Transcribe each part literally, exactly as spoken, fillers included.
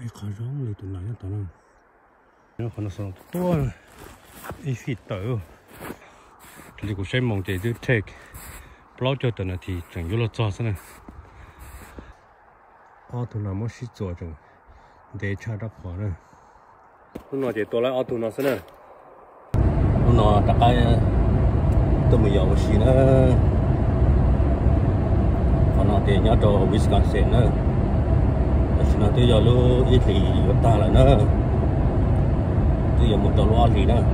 mấy khó rong lấy tụi này tao nó nó còn nó sống to ít phít tới thì cũng xem mong để được take bao cho tụi nó thì chẳng có lo cho sao nè ô tụi nó mới xí做rồi để cha đắp vào nữa lúc nào thì tôi lại ô tụi nó sao nè lúc nào tất cả tôi mới giàu xí nữa còn nó thì nhớ cho Wisconsin nữa xí nó tôi giờ lúc ít thì ta lại nữa tôi giờ một tàu loa gì nữa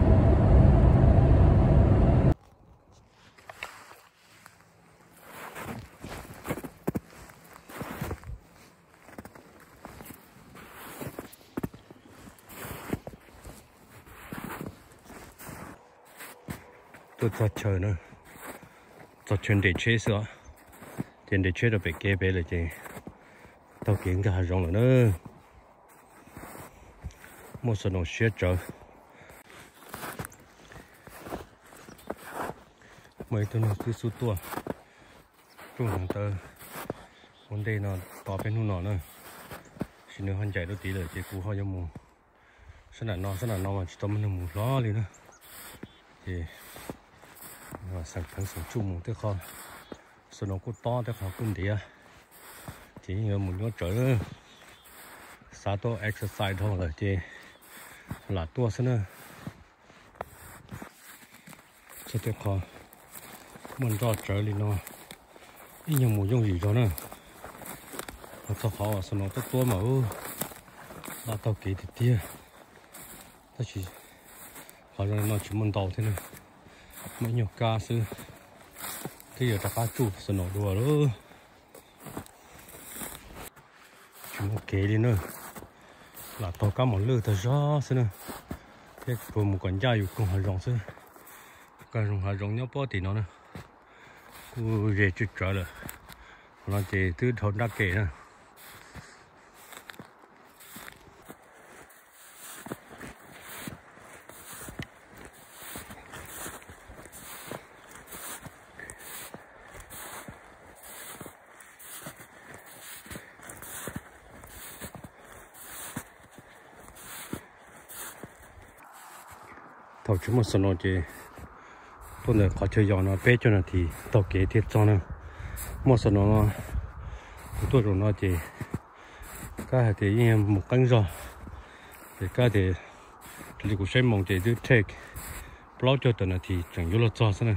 tôi cho chờ nữa cho chuyện để chế sữa tiền để chế được bị kê bê là gì tao kiện cả rong rồi nữa một số nó xé trở mấy tôi nó cứ sút tua trung hàng tơ vấn đề nó tỏ bên hông nó nữa xin nữa hắn chạy đôi tí rồi chỉ cú hoa cho mù sao là nó sao là nó mà chỉ tao mình mù lo đi nữa thì và sản phẩm sản chung một cái kho số nó cũng to cái kho cũng đi à chỉ nhớ một nhớ trở sao tôi exercise thôi rồi thì là tua xem nữa cho cái kho mình cho trở đi nó ít nhiều một dùng gì cho nữa nó cho họ số nó tốt tua mà ư là tao kỹ thì tia ta chỉ họ rồi nó chỉ muốn tàu thế này mấy nhiều ca sư thì giờ ta cá chụp sờ nổ đùa đó chỉ một kế đi nữa là tàu cá một lư ta rõ xí nữa thế vừa một con da cũng hơi rộng xí cái rộng hơi rộng nhau bao thì nó nè cứ về chút trở rồi nó chỉ từ thôn đá kề nè tàu chúng một số nó chỉ tôi này khó chơi giòn nó bé cho nó thì tàu kế thiệt cho nó một số nó tôi rồi nó chỉ cái thì một cánh giò thì cái thì thì cũng xem mong chỉ được take bao cho tụi nó thì chẳng có lo cho sao nè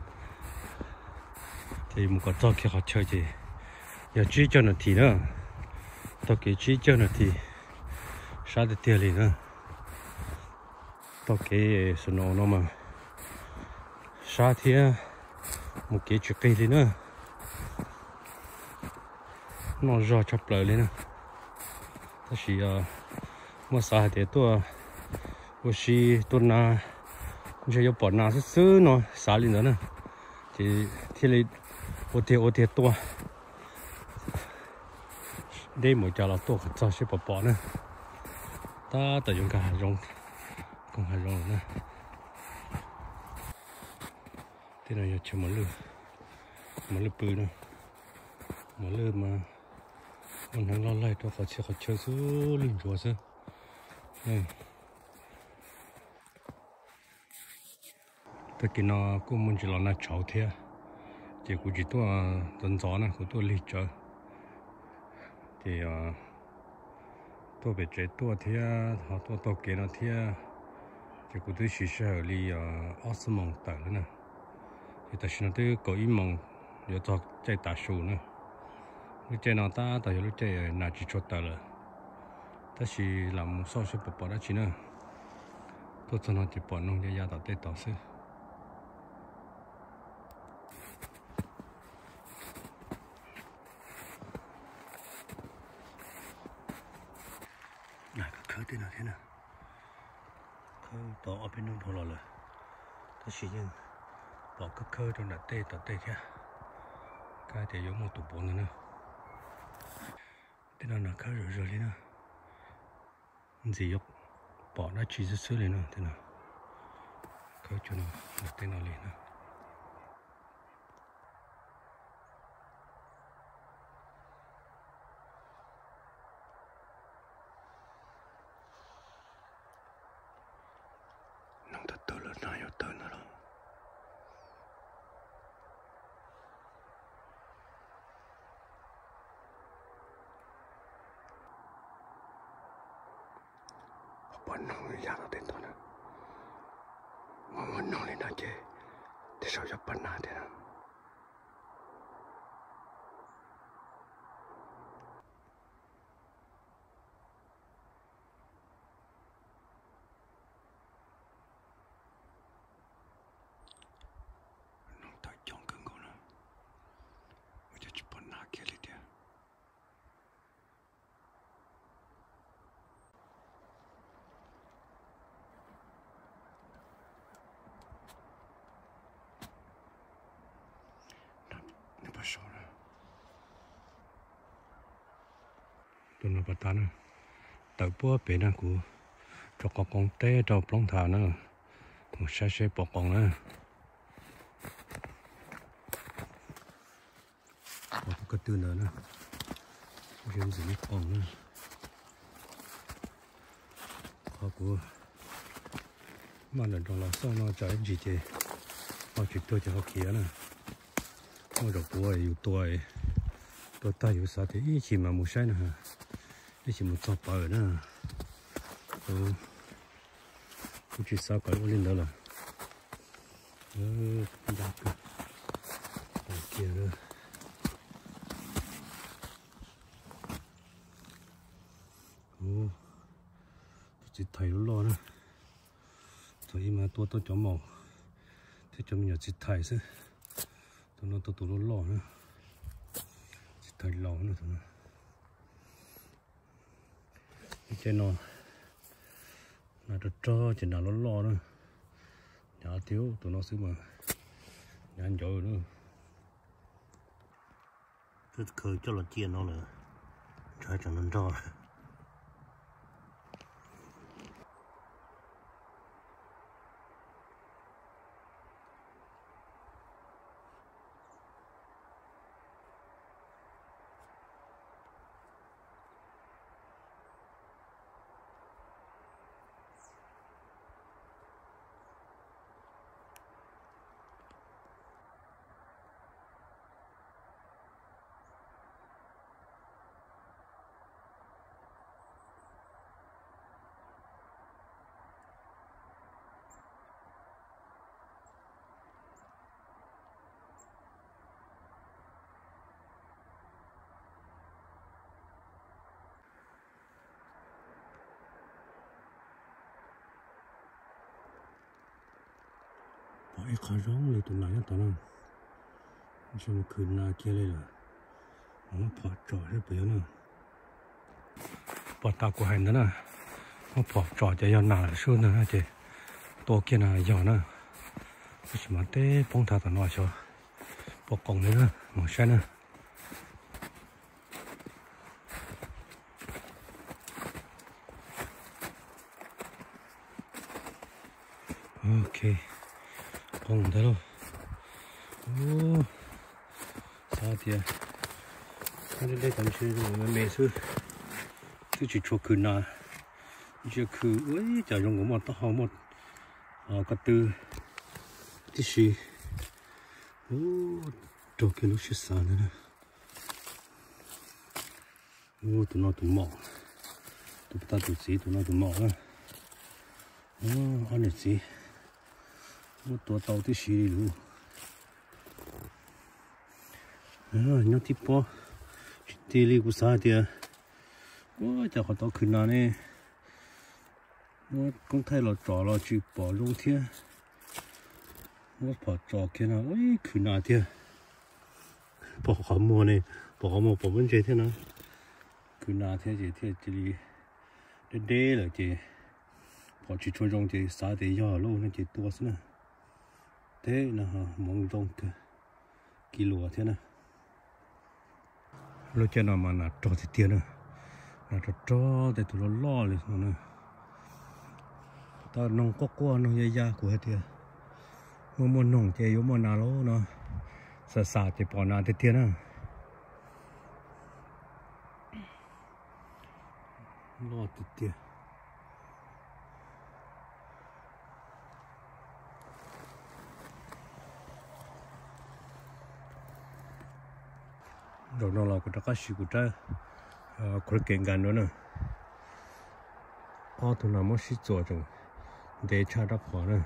thì một cái cho kia họ chơi thì giờ chỉ cho nó thì nữa tàu kế chỉ cho nó thì sao được tiền liền nữa tao cái số nó nó mà sa thì một cái chuyện cây lên nữa nó rõ chập lại lên nữa ta chỉ mà sa thì tôi tôi chỉ tôi na cũng chỉ có bỏ na sứ sứ nó sa lên nữa nè thì thì lấy ô thiệt ô thiệt tôi đây một giờ là tôi cho sẽ bỏ bỏ nữa ta tự dùng cả rong không hay rồi nè thế này chỉ một lư một lư bự nữa một lư mà mình đang lo lại tôi phải chơi phải chơi số linh rùa chứ này tất cả nó cũng muốn chỉ là nó cháu thế chỉ cũng chỉ tôi tuần gió này của tôi lịch chơi thì tôi bị chết tôi thế họ tôi tôi kia nó thế thì cũng tôi chỉ sợ đi osmond tới nữa thì ta xin tôi có ý mong giờ cho chạy tả số nữa lúc chạy nào ta tại lúc chạy nào chỉ cho tới rồi ta chỉ làm một số sự bỏ bỏ đó chỉ nữa tôi cho nó chỉ bỏ nông gia tạo tết tạo sư này có khơi thế nào thế nào tao ở bên nông thôn rồi ta chỉ nhưng bỏ cái khơi trong đất tê tao tê kia cái thì giống một tủ bốn nữa thế nào là khơi rồi rồi nữa gì yok bỏ nó chỉ sơ lên nữa thế nào khơi cho nó đất tê nó lên nữa bọn nó ra nó đến thôi nè mà bọn nó lên đó chứ thì sao cho bọn nó thế nào nó tới trong cơn ngô nè bây giờ chỉ bọn nó kia lên đi tôi nói bắt nè tàu búa bể nè của cho con con té cho plong thảo nữa một xe xe bỏ con nữa một cái tư nữa nè riêng gì con nữa khó của mà lần đó là sao nó chạy gì chứ họ chụp tôi cho họ kia nè nó được búa yêu tôi tôi ta yêu sao thì chỉ mà một sai nữa chỉ một số bờ nữa ừ cũng chỉ sao cái lên đó là ừ đặt cái kia nữa ừ chỉ thấy nó lo nữa thôi mà tôi tôi chọn màu thì cho mình chỉ thấy chứ tôi nó tôi tôi nó lo nữa chỉ thấy lo nữa thôi trên nó là được cho chỉ nào nó lo nữa nhà thiếu tụi nó xứ mà nhà ăn rồi nữa cứ khơi cho là chia nó nữa trái chẳng nên cho bỏ cái rong lên tụi này tao nó cho nóคืนนาkiaเลยล่ะnó phá trò hết bây giờ nữa bỏ tao của hành đó nè nó phá trò cho nhau nào xưa nữa chứ to kia nào giờ nữa chỉ mà té bông thà tao nói cho bỏ còng nữa một xe nữa ok không thấy đâu ô sao thì anh đây tạm chơi rồi mà mẹ sư tôi chỉ cho cứ na chỉ cứ ấy chả dùng của một tao học một à cái từ cái gì ô đồ kia nó sẽ sao nữa ô tụi nó tụi mỏ tụi ta tụi gì tụi nó tụi mỏ á ô anh này gì ô tụi tao cái gì luôn à nhớ tiếp po thì li của sao thì ô chả có tao khuyên nào nè ô cũng thấy là trò là chỉ bỏ luôn thế ô bỏ trò kia nào ôi khuyên nào thế bỏ khó mua này bỏ khó mua bỏ vấn đề thế nào khuyên nào thế gì thế chỉ đi đế là chỉ bỏ chỉ cho trong chỉ sao thì giờ luôn nó chỉ tua nữa thế là mong trong cái kilo thế nào lúc trên nào mà nạt trò thì tiền nữa nạt trò thì tụi nó lo liền rồi nè tao nông có qua nông dây da của tiền mua mua nông chơi yếu mua nào lố nó sợ sợ thì bỏ nào thì tiền nữa lo thì tiền rồi nó là cái cái sự của trái, khối kiện gan nữa nè, ô tô nào mới xí做rồi để cha đắp bỏ nữa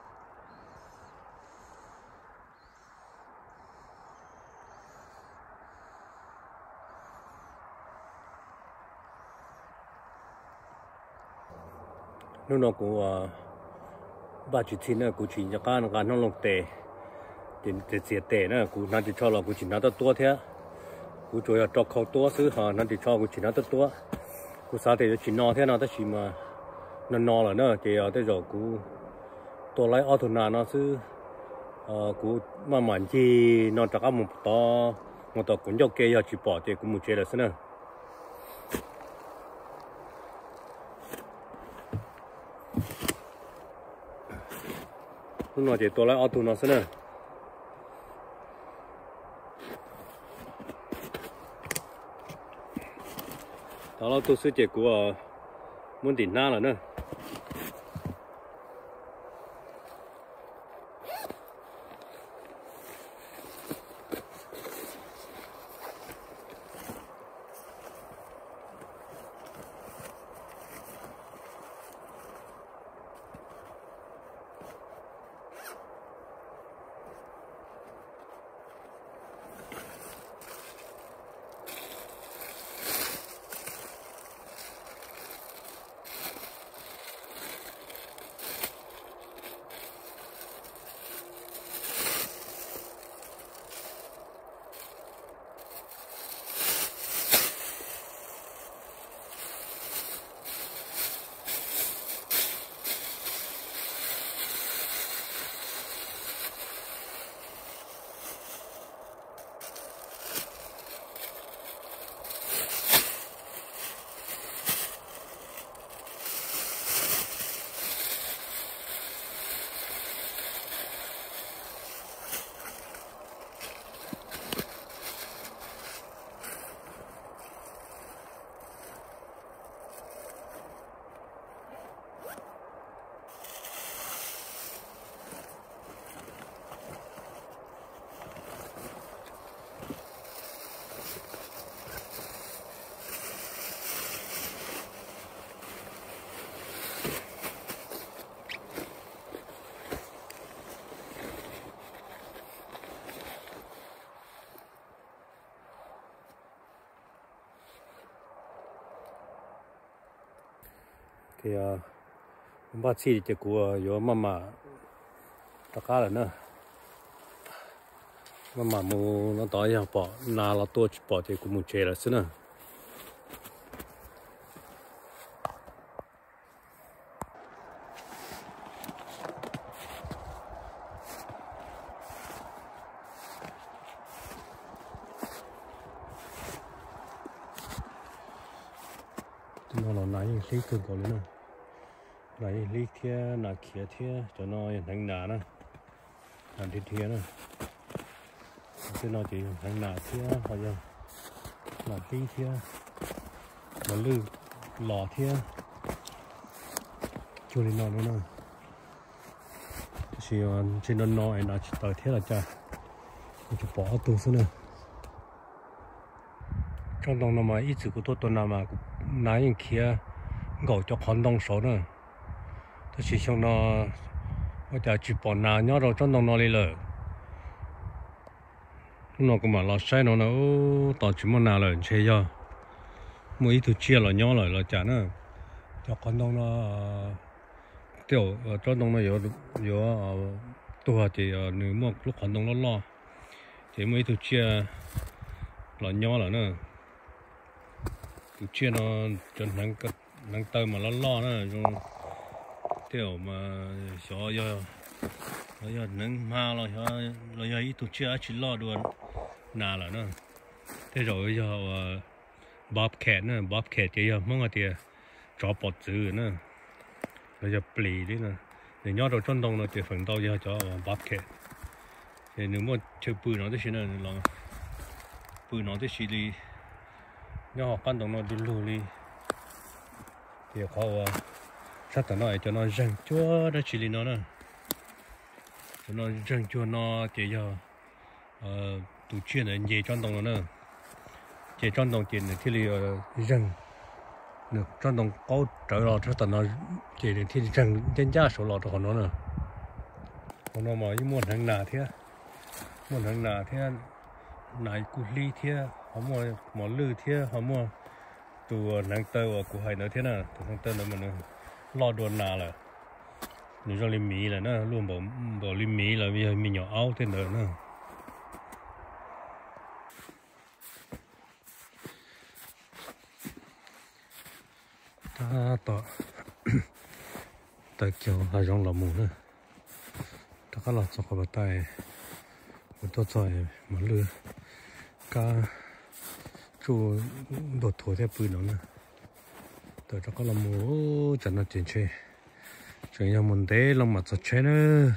lúc nào cũng ba chục chín nữa cũng chỉ cho cái nó nó lồng tệ thì thì sẽ tệ nữa cũng nó chỉ cho là cũng chỉ nó tốt thế cũng chủ yếu cho khâu tốt xứ họ nó chỉ cho cũng chỉ nó tốt cũng sao thì chỉ nó thế nào tới chỉ mà nó no rồi nữa thì ở tới rồi cũng tôi lấy ô tô nào nó xứ cũng mà mà chỉ nó chắc một to một to cũng cho kia chỉ bỏ thì cũng một chế là xứ nữa lúc nào thì tôi lấy ô tô nó xứ nữa đó là tôi sẽ chỉ của muốn tỉnh na rồi nữa thì ba chi thì của có mama tất cả là nữa mama mua nó tỏi ra bỏ na là tôi bỏ thì cũng muốn chơi là xí nữa nó là nãy lấy cơn cầu nữa nãy lấy thia nãy kia thia cho nó thành nà nữa làm thia thia nữa cái nó chỉ thành nà thia hoặc là là tí thia mà lư lò thia cho nên nó nữa chỉ trên nó nói là chỉ tới thế là cha chỉ bỏ tù xuống nữa trong đồng nó mà ít sự của tôi tôi làm mà nãy những kia gọi cho con đồng số nữa tôi chỉ xong nó bây giờ chỉ bỏ nào nhớ rồi trong đồng nó đi lờ nó cũng mà lo sai nó nó tao chỉ muốn nào là chơi cho mỗi ít thứ chia là nhớ lại là chả nữa cho con đồng nó tiểu trong đồng nó có có tôi thì nếu mà lúc con đồng nó lo thì mỗi thứ chia là nhớ là nữa tụ chia nó chân năng cái năng tơ mà nó lo nữa trong tiểu mà gió giờ nó giờ năng ma rồi cho nó giờ ít tụ chia chỉ lo luôn nà là nữa thế rồi giờ bóp kẹt nữa bóp kẹt thì giờ mong là thì cho bọt dữ nữa nó giờ plì đấy nè để nhớ rồi trong đồng nó thì phần đầu giờ cho bóp kẹt thì nếu mà chơi bự nó thì là nó bự nó thì đi nhớ họ căn đồng nó đi lù đi thì họ sát tận nó cho nó răng chúa đó chỉ nó nè cho nó răng chúa nó chỉ giờ tụ chuyên là về trong đồng nó nè về trong đồng tiền thì là răng được trong đồng có trở lọt cho tận nó chỉ để thiên trần trên giá số lọt của nó nữa còn nó mà muốn hàng nào thế muốn hàng nào thế này cú ly thế họ mua mỏ lư thế họ mua từ nàng tơ của hai nữa thế nào từ nàng tơ nữa mình lo đồ nào là nếu cho lim mì là nó luôn bỏ bỏ lim mì là bây giờ mình nhỏ áo thế nữa nữa ta tỏ tại kiểu là giống là mù nữa ta có lọt cho khỏi tay một tôi chơi mà lừa cá chú đột thổi theo bự nó nữa tại cho có là mù chẳng nó chuyện chơi chuyện nhà mình để lòng mặt chặt chẽ nữa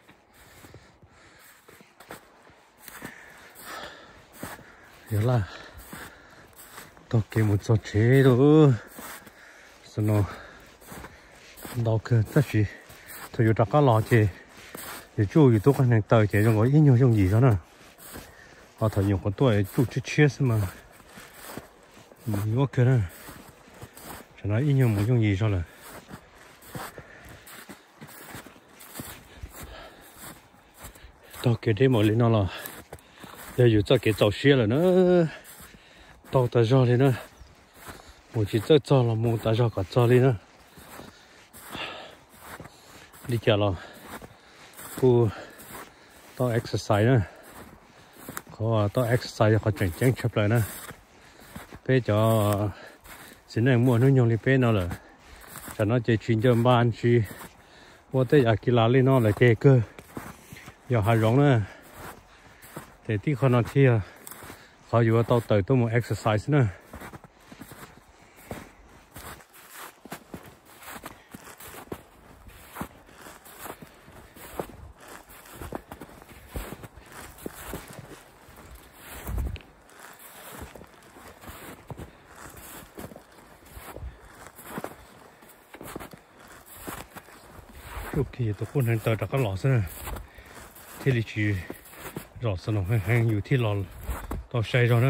nhớ là tôi kiếm một chặt chẽ rồi sau nó đau cơ tất gì tôi cho các lò chơi để chú ý tôi cái này tờ chơi trong có ít nhiều trong gì đó nè họ thấy nhiều con tuổi chú chưa chết mà nhiều cơ nè cho nó ít nhiều một trong gì cho là tao kể đến mọi lý nó là giờ dù cho cái tàu xe là nó tàu ta cho đi nữa một chỉ cho cho là một ta cho cả cho đi nữa đi chợ là cô tao exercise nữa có tao exercise có chỉnh chỉnh chụp lại nữa bây giờ xin này mua nó nhung đi bây nó là cho nó chơi chuyên chơi ban chi mua tới giờ kỳ lạ lên nó là kê cơ giờ hai rong nữa để tí con nó thì họ vừa tao tới tôi một exercise nữa lúc thì tôi cũng đang tới các lò xe thế thì chỉ rõ xe nó hay hay nhiều thì lò tao say rồi nữa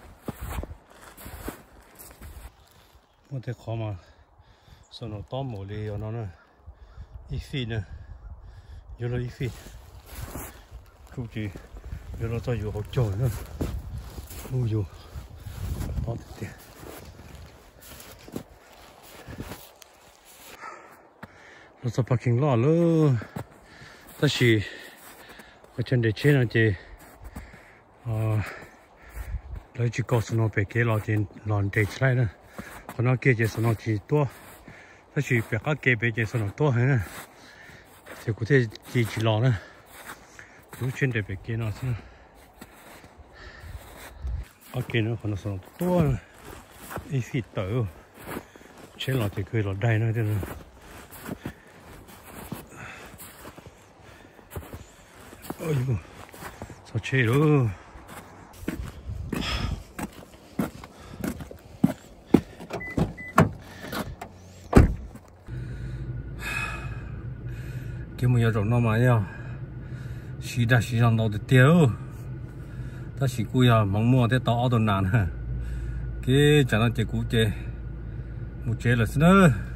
có thể khó mà xe nó to mổ đi nó nữa ít phi nữa vô là ít phi lúc thì vô là tao vô học trò nữa ui vô to tiền nó sẽ parking lot luôn, ta chỉ ở trên để trên là chỉ, lấy chỉ có số nó bị cái lò trên lòn để chạy nữa, còn nó kia chỉ số nó chỉ to, ta chỉ bị các kia bị chỉ số nó to hơn nữa, thì có thể chỉ chỉ lò nữa, lúc trên để bị cái nó xem, ở kia nó còn nó số nó to, ít phí tờ, trên lò thì cười lò đầy nữa thế nữa. Ôi dồi, sao chê đó. Cái mùi rộng nó mà nha. Xí ra xí ra nó được tiêu. Ta xí cùi à, mong mua thế tao ở đồ nàn ha. Cái chẳng là chế cú chế. Một chế là xin ơi.